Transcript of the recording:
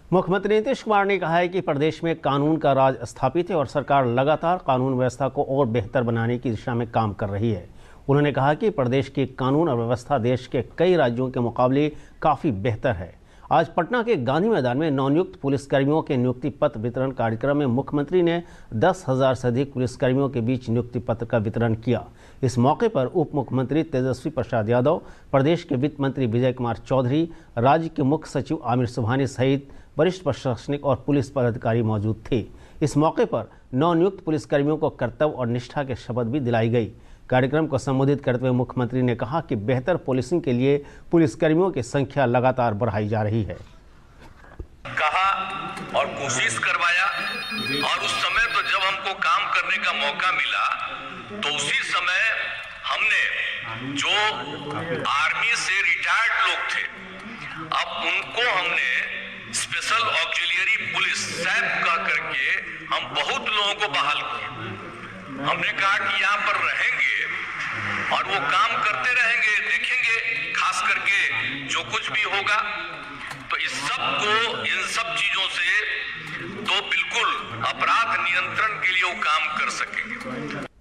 मुख्यमंत्री नीतीश कुमार ने कहा है कि प्रदेश में कानून का राज स्थापित है और सरकार लगातार कानून व्यवस्था को और बेहतर बनाने की दिशा में काम कर रही है। उन्होंने कहा कि प्रदेश की कानून और व्यवस्था देश के कई राज्यों के मुकाबले काफ़ी बेहतर है। आज पटना के गांधी मैदान में नवनियुक्त पुलिसकर्मियों के नियुक्ति पत्र वितरण कार्यक्रम में मुख्यमंत्री ने 10,000 से अधिक पुलिसकर्मियों के बीच नियुक्ति पत्र का वितरण किया। इस मौके पर उप मुख्यमंत्री तेजस्वी प्रसाद यादव, प्रदेश के वित्त मंत्री विजय कुमार चौधरी, राज्य के मुख्य सचिव आमिर सुबहानी सहित वरिष्ठ प्रशासनिक और पुलिस पदाधिकारी मौजूद थे। इस मौके पर नवनियुक्त पुलिसकर्मियों को कर्तव्य और निष्ठा के शपथ भी दिलाई गई। कार्यक्रम को संबोधित करते हुए मुख्यमंत्री ने कहा कि बेहतर पुलिसिंग के लिए पुलिसकर्मियों की संख्या लगातार बढ़ाई जा रही है। कहा और कोशिश करवाया, और उस समय तो जब हमको काम करने का मौका मिला तो उसी समय हमने जो आर्मी से रिटायर्ड लोग थे, अब उनको हमने स्पेशल ऑक्सिलियरी पुलिस सैप कह करके हम बहुत लोगों को बहाल किए। हमने कहा कि यहाँ पर रहेंगे और वो काम करते रहेंगे, देखेंगे खास करके जो कुछ भी होगा। तो इस सब को, इन सब चीजों से तो बिल्कुल अपराध नियंत्रण के लिए वो काम कर सकेंगे।